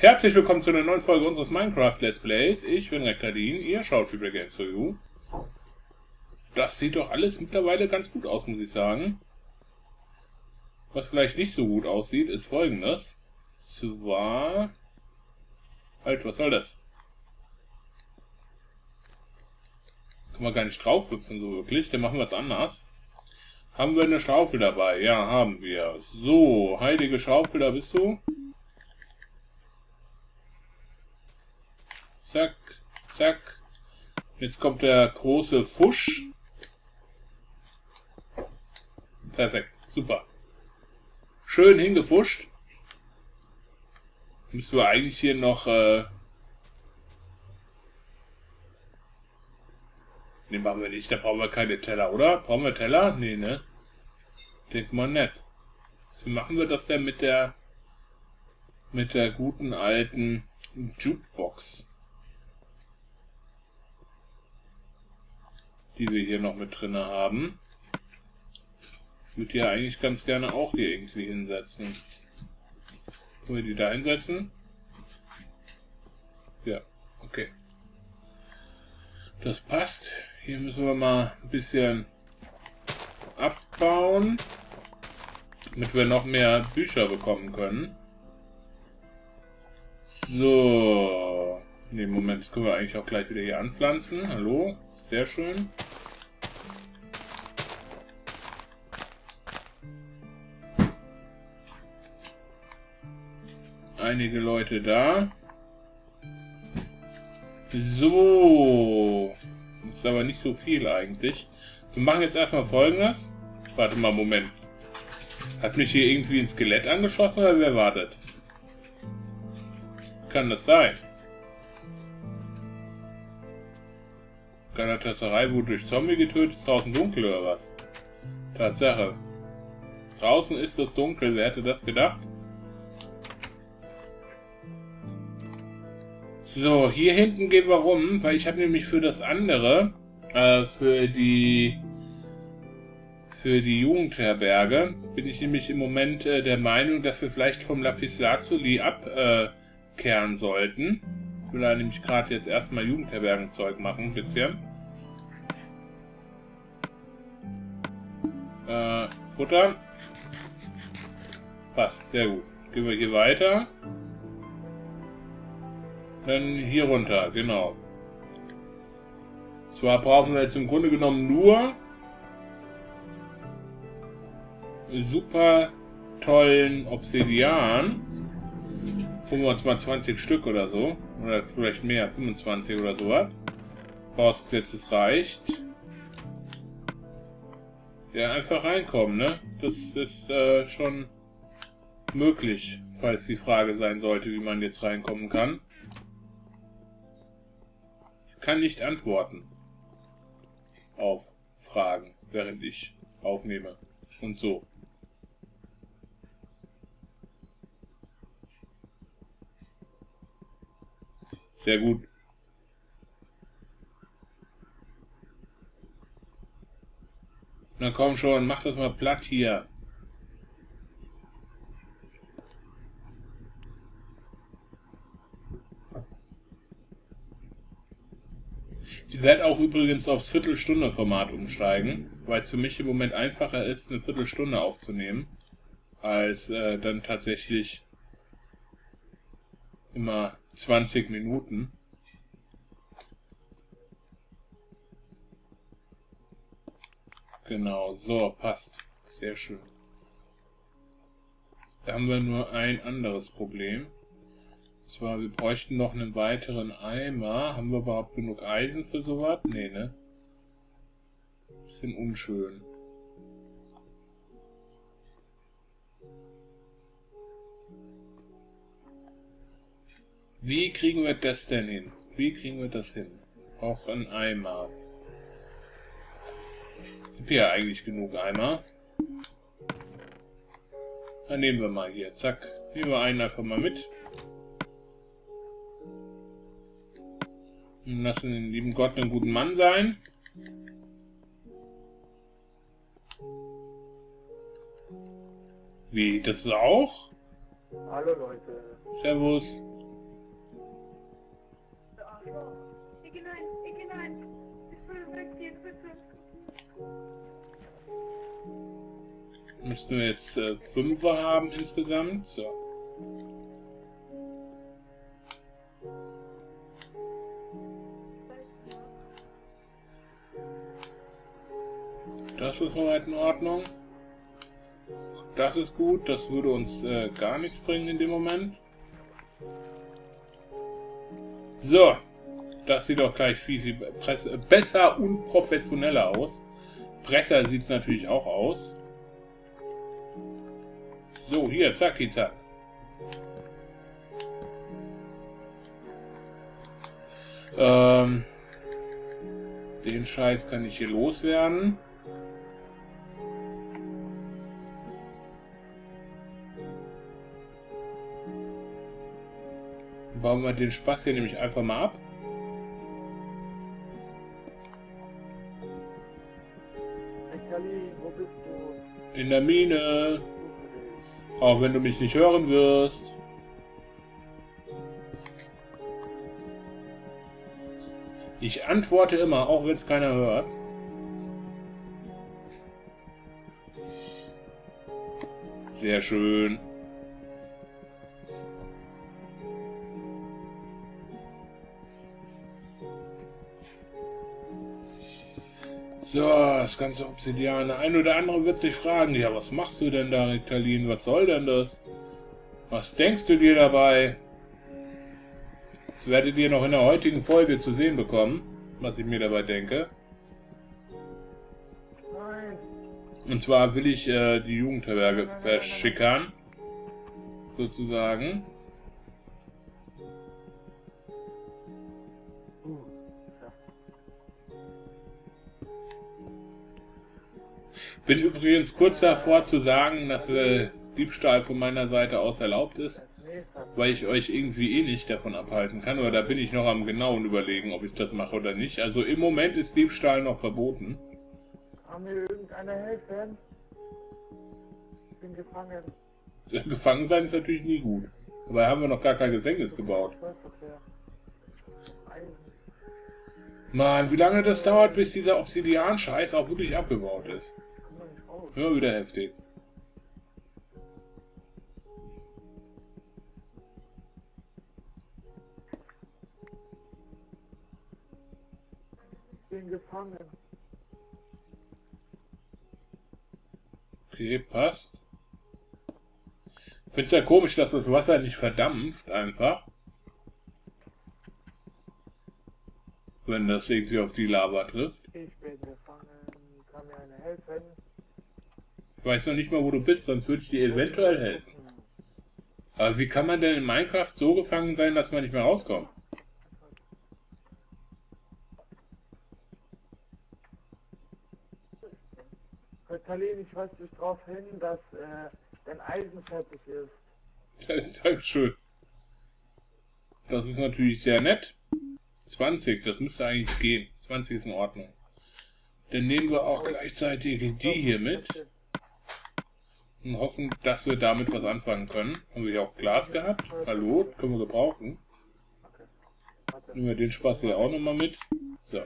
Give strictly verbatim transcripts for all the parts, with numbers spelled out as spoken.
Herzlich willkommen zu einer neuen Folge unseres Minecraft Let's Plays. Ich bin Rektadin, ihr schaut Triple Games for You. Das sieht doch alles mittlerweile ganz gut aus, muss ich sagen. Was vielleicht nicht so gut aussieht, ist folgendes. Zwar... Halt, was soll das? Kann man gar nicht drauf hüpfen, so wirklich. Dann machen wir es anders. Haben wir eine Schaufel dabei? Ja, haben wir. So, heilige Schaufel, da bist du. Zack, zack. Jetzt kommt der große Fusch. Perfekt, super. Schön hingefuscht. Müssen wir eigentlich hier noch... Äh ne, machen wir nicht. Da brauchen wir keine Teller, oder? Brauchen wir Teller? Nee, ne? Denk mal nicht. Wie machen wir das denn mit der... mit der guten alten Jukebox? Die wir hier noch mit drin haben. Ich würde die ja eigentlich ganz gerne auch hier irgendwie hinsetzen. Können wir die da hinsetzen? Ja, okay. Das passt. Hier müssen wir mal ein bisschen abbauen, damit wir noch mehr Bücher bekommen können. So. Ne, Moment, das können wir eigentlich auch gleich wieder hier anpflanzen. Hallo? Sehr schön. Einige Leute da. So. Das ist aber nicht so viel eigentlich. Wir machen jetzt erstmal Folgendes. Warte mal, Moment. Hat mich hier irgendwie ein Skelett angeschossen oder wer wartet? Kann das sein? Galatasaray wurde durch Zombie getötet, ist draußen dunkel oder was? Tatsache. Draußen ist es dunkel, wer hätte das gedacht? So, hier hinten gehen wir rum, weil ich habe nämlich für das andere, äh, für die für die Jugendherberge, bin ich nämlich im Moment äh, der Meinung, dass wir vielleicht vom Lapislazuli abkehren äh, sollten. Ich will da nämlich gerade jetzt erstmal Jugendherbergenzeug machen, ein bisschen. Äh, Futter. Passt, sehr gut. Gehen wir hier weiter. Dann hier runter, genau. Zwar brauchen wir jetzt im Grunde genommen nur super tollen Obsidian. Holen wir uns mal zwanzig Stück oder so. Oder vielleicht mehr, fünfundzwanzig oder so was. Vorausgesetzt, es reicht. Ja, einfach reinkommen, ne? Das ist äh, schon möglich, falls die Frage sein sollte, wie man jetzt reinkommen kann. Ich kann nicht antworten auf Fragen, während ich aufnehme. Und so. Sehr gut. Na komm schon, mach das mal platt hier. Ich werde auch übrigens aufs Viertelstunde-Format umsteigen, weil es für mich im Moment einfacher ist, eine Viertelstunde aufzunehmen, als äh, dann tatsächlich immer zwanzig Minuten. Genau, so, passt. Sehr schön. Da haben wir nur ein anderes Problem. Und zwar, wir bräuchten noch einen weiteren Eimer. Haben wir überhaupt genug Eisen für sowas? Nee, ne? Bisschen unschön. Wie kriegen wir das denn hin? Wie kriegen wir das hin? Auch ein Eimer. Ich habe ja eigentlich genug Eimer. Dann nehmen wir mal hier. Zack. Nehmen wir einen einfach mal mit. Und lassen den lieben Gott einen guten Mann sein. Wie, das ist auch? Hallo Leute. Servus. Müssten wir jetzt äh, Fünfer haben insgesamt. So. Das ist soweit in Ordnung. Das ist gut. Das würde uns äh, gar nichts bringen in dem Moment. So. Das sieht doch gleich viel, viel besser und professioneller aus. Besser sieht es natürlich auch aus. So, hier, zacki, zack. Ähm, den Scheiß kann ich hier loswerden. Bauen wir den Spaß hier nämlich einfach mal ab. Wo bist du? In der Mine. Auch wenn du mich nicht hören wirst. Ich antworte immer, auch wenn es keiner hört. Sehr schön. So, das ganze Obsidian. Der ein oder andere wird sich fragen, ja, was machst du denn da, Ritalin? Was soll denn das? Was denkst du dir dabei? Das werdet ihr noch in der heutigen Folge zu sehen bekommen, was ich mir dabei denke. Nein. Und zwar will ich äh, die Jugendherberge verschickern, sozusagen. Bin übrigens kurz davor zu sagen, dass äh, Diebstahl von meiner Seite aus erlaubt ist, weil ich euch irgendwie eh nicht davon abhalten kann. Oder da bin ich noch am genauen Überlegen, ob ich das mache oder nicht. Also im Moment ist Diebstahl noch verboten. Kann mir irgendeiner helfen? Ich bin gefangen. Gefangen sein ist natürlich nie gut. Dabei haben wir noch gar kein Gefängnis gebaut. Ich weiß doch, wer. Eisen. Mann, wie lange das dauert, bis dieser Obsidian-Scheiß auch wirklich abgebaut ist. Ich komm da nicht raus. Immer wieder heftig. Ich bin gefangen. Okay, passt. Ich finde es ja komisch, dass das Wasser nicht verdampft, einfach. Wenn das irgendwie auf die Lava trifft. Ich bin gefangen. Kann mir einer helfen? Ich weiß noch nicht mal, wo du bist, sonst würde ich dir eventuell helfen. Aber wie kann man denn in Minecraft so gefangen sein, dass man nicht mehr rauskommt? Ritalin, ich weise dich darauf hin, dass äh, dein Eisen fertig ist. Dankeschön. Das ist natürlich sehr nett. zwanzig, das müsste eigentlich gehen. zwanzig ist in Ordnung. Dann nehmen wir auch gleichzeitig die hier mit. Und hoffen, dass wir damit was anfangen können. Haben wir hier auch Glas gehabt? Hallo, können wir gebrauchen. Nehmen wir den Spaß hier auch nochmal mit. So.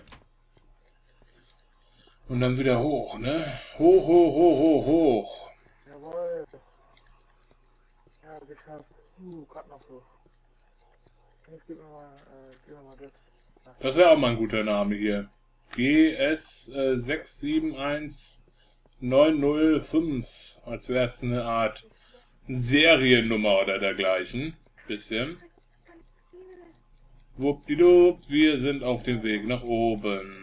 Und dann wieder hoch, ne? Hoch, hoch, hoch, hoch, hoch. Jawohl. Ja, geschafft. Uh, grad noch so. Jetzt gib mir mal, äh, gib mir mal das. Ach. Das ist ja auch mal ein guter Name hier. G S äh, sechs sieben eins neun null fünf. Als wäre es eine Art Seriennummer oder dergleichen. Bisschen. Wuppdiwupp, wir sind auf dem Weg nach oben.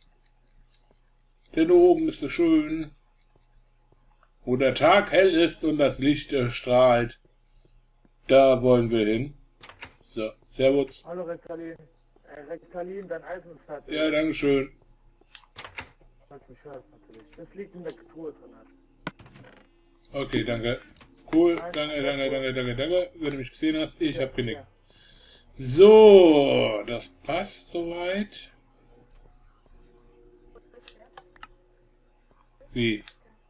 Denn oben ist es schön, wo der Tag hell ist und das Licht erstrahlt. Da wollen wir hin. So, Servus. Hallo Ritalin. Äh, Ritalin, dein Eisen ist fertig. Ja, dankeschön. Falls du mich hörst, natürlich. Das liegt in der Truhe drin. Okay, danke. Cool, danke, danke, danke, danke, danke. Wenn du mich gesehen hast, ich hab genickt. So, das passt soweit. Wie?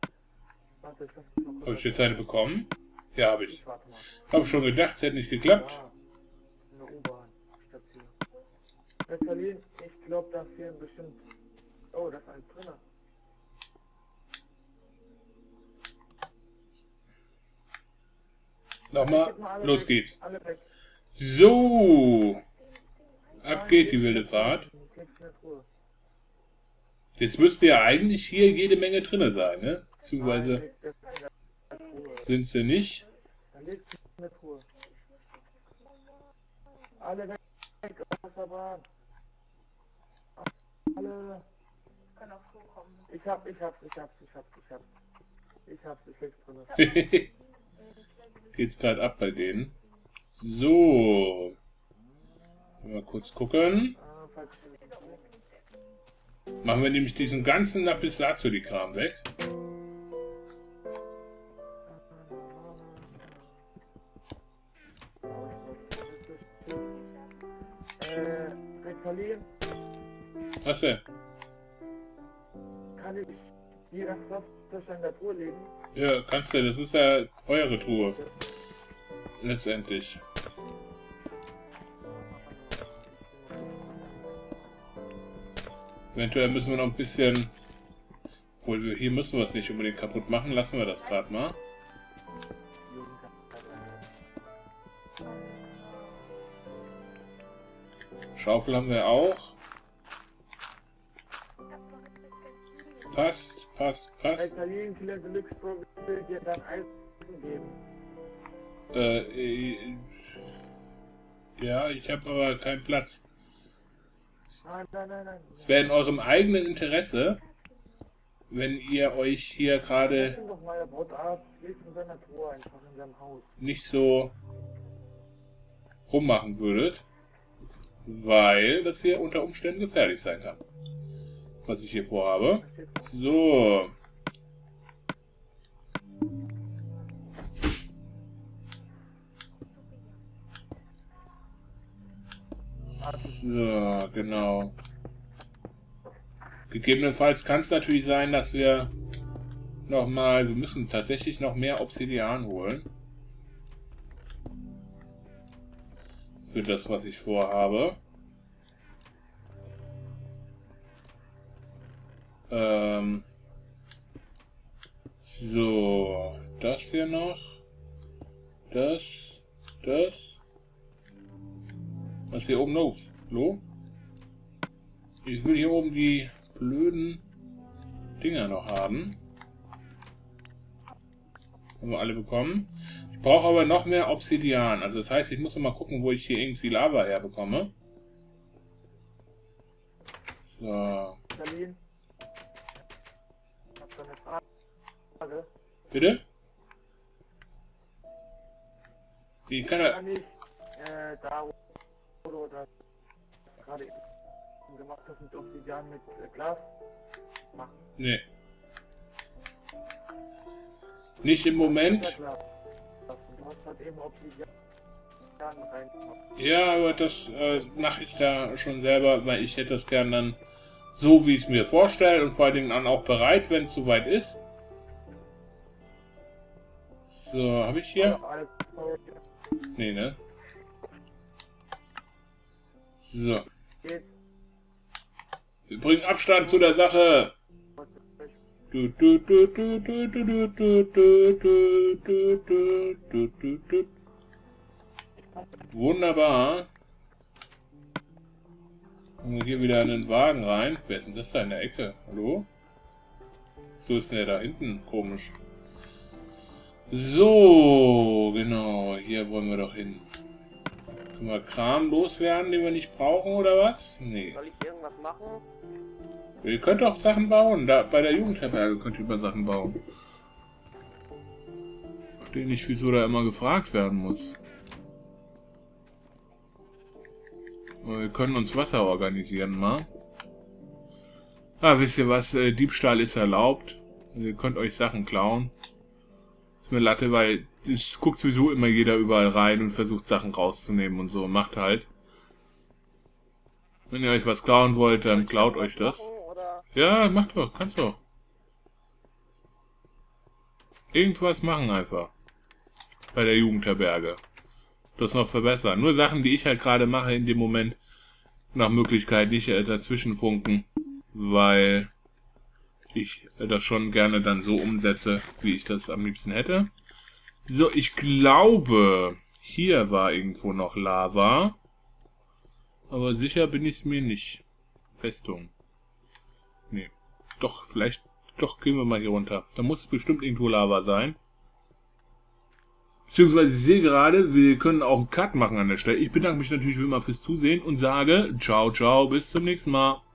Habe ich jetzt eine bekommen? Ja, habe ich. Habe schon gedacht, es hätte nicht geklappt. Ja, eine U-Bahn-Station. Ritalin, ich glaube, da fehlen bestimmt Oh, da ist eins drin. Nochmal, los weg. geht's. Alle weg. So, ab geht die wilde Nein, Fahrt. ich leg's in der Truhe. Jetzt müsste ja eigentlich hier jede Menge drinne sein, ne? Beziehungsweise Nein, leg das in der Truhe. sind sie nicht. Dann leg's in der Truhe. Alle weg aus der Bahn. Alle. Kann auch so kommen. Ich hab, ich hab's, ich hab's, ich hab's, ich hab's. Ich hab's, ich leg's drin. Geht's gerade ab bei denen. So. Mal kurz gucken. Ah, falsch. Machen wir nämlich diesen ganzen Lapis-Lazuli-Kram weg. Äh, Retalin, Was denn? kann ich die Reststoff in der Truhe legen? Ja, kannst du. Das ist ja eure Truhe. Letztendlich. Eventuell müssen wir noch ein bisschen... Obwohl, wir, hier müssen wir es nicht unbedingt kaputt machen. Lassen wir das gerade mal. Schaufel haben wir auch. Passt, passt, passt. Retalin, Killer Deluxe Pro will dir dann Eisen geben. Äh, äh, ja, ich habe aber keinen Platz. Nein, nein, nein, nein. Es wäre in eurem eigenen Interesse, wenn ihr euch hier gerade Lass ihn doch mal, er baut ab. Liegt in seiner Truhe einfach in seinem Haus. nicht so rummachen würdet, weil das hier unter Umständen gefährlich sein kann, was ich hier vorhabe. So. So, genau. Gegebenenfalls kann es natürlich sein, dass wir nochmal, wir müssen tatsächlich noch mehr Obsidian holen. Für das, was ich vorhabe. Ähm. So, das hier noch. Das, das. Was hier oben los? Hallo? Ich will hier oben die blöden Dinger noch haben. Haben wir alle bekommen. Ich brauche aber noch mehr Obsidian. Also das heißt, ich muss noch mal gucken, wo ich hier irgendwie Lava herbekomme. So. Retalin. Ich hab da eine Frage. Bitte? Wie kann er... Kann ich, äh, da, wo du das gerade eben gemacht hast mit Obsidian mit äh, Glas machen? Nee. Nicht im Moment. Ja, klar. Du hast halt eben Obsidian rein. Ja, aber das äh, mache ich da schon selber, weil ich hätte das gern dann so, wie ich es mir vorstelle und vor allen Dingen dann auch bereit, wenn es soweit ist. So, habe ich hier? Nee, ne? So. Wir bringen Abstand zu der Sache. Du, du, du, du, du, du, du, du, du, du, du, du, du, du. Wunderbar. Und wir hier wieder in den Wagen rein. Wer ist denn das da in der Ecke? Hallo? So ist der da hinten. Komisch. So, genau. Hier wollen wir doch hin. Können wir Kram loswerden, den wir nicht brauchen, oder was? Nee. Soll ich irgendwas machen? Ihr könnt auch Sachen bauen. Da, bei der Jugendherberge könnt ihr über Sachen bauen. Ich verstehe nicht, wieso da immer gefragt werden muss. Aber wir können uns Wasser organisieren mal. Ah, wisst ihr was? Äh, Diebstahl ist erlaubt. Ihr könnt euch Sachen klauen. Ist mir Latte, weil es guckt sowieso immer jeder überall rein und versucht Sachen rauszunehmen und so. Macht halt. Wenn ihr euch was klauen wollt, dann klaut euch das. Ja, macht doch, kannst doch. Irgendwas machen einfach. Bei der Jugendherberge. Das noch verbessern. Nur Sachen, die ich halt gerade mache in dem Moment. Nach Möglichkeit nicht äh, dazwischen funken. weil ich das schon gerne dann so umsetze, wie ich das am liebsten hätte. So, ich glaube, hier war irgendwo noch Lava. Aber sicher bin ich es mir nicht. Festung. Nee. Doch, vielleicht... Doch, gehen wir mal hier runter. Da muss es bestimmt irgendwo Lava sein. Beziehungsweise, ich sehe gerade, wir können auch einen Cut machen an der Stelle. Ich bedanke mich natürlich wie immer fürs Zusehen und sage ciao, ciao, bis zum nächsten Mal.